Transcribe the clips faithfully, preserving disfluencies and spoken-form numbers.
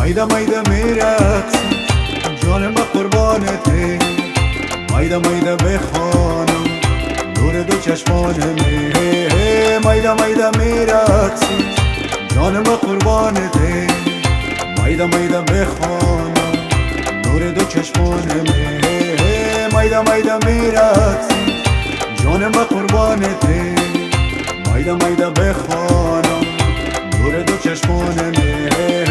مایده مایده میرقصم جانم قربانته مایده مایده بخوانم نور دو چشمانمه مایده مایده میرقصم جانم قربانته مایده مایده بخوانم نور دو چشمانمه مایده مایده میرقصم جانم قربانته مایده مایده بخوانم نور دو چشمانمه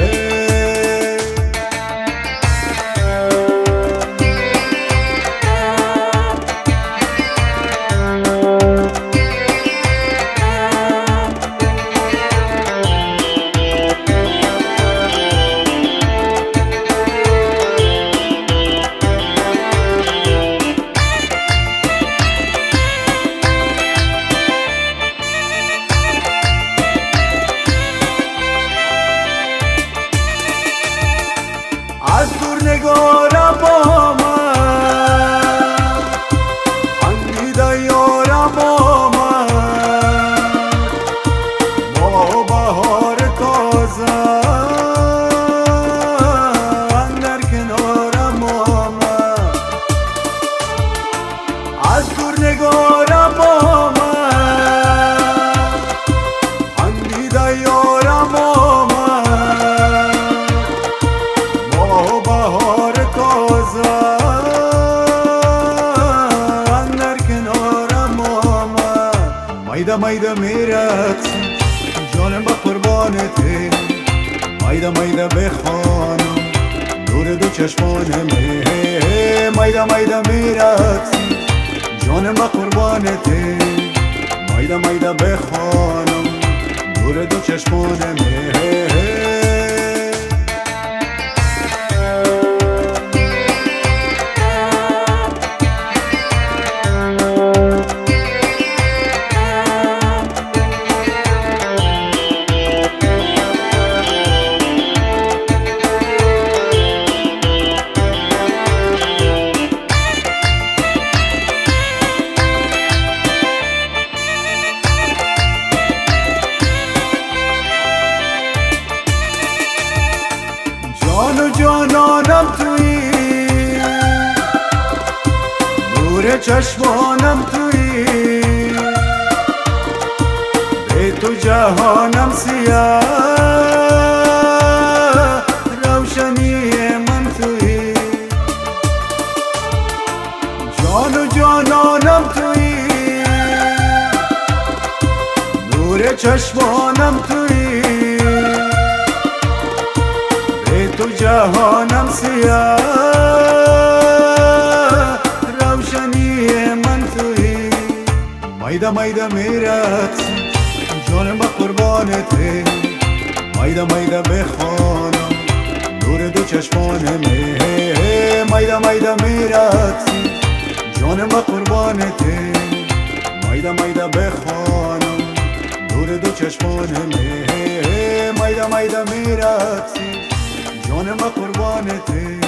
از دور نگارم با من اندیده یارم با من با بهار تازه اندر کنارم با من از دور نگارم با من اندیده یارم با من بهار تازه اندر کنارم آمد مایده مایده میرقصم جانم با قربانته مایده مایده بخوانم نور دو چشمانمه مایده مایده میرقصم جانم با قربانته مایده مایده بخوانم نور دو چشمانمه جان و جانانم تویی نور چشمانم تویی به تو جهانم سیاه روشنی من تویی جان و جانانم تویی نور چشمانم تویی تو جهانم سیاه روشنی من تویی مایده مایده میرقصم جانم با قربانته مایده مایده بخوانم نور دو چشمانمه مایده مایده میرقصم جانم با قربانته مایده مایده بخوانم نور دو چشمانمه مایده مایده میرقصم جانم قربانته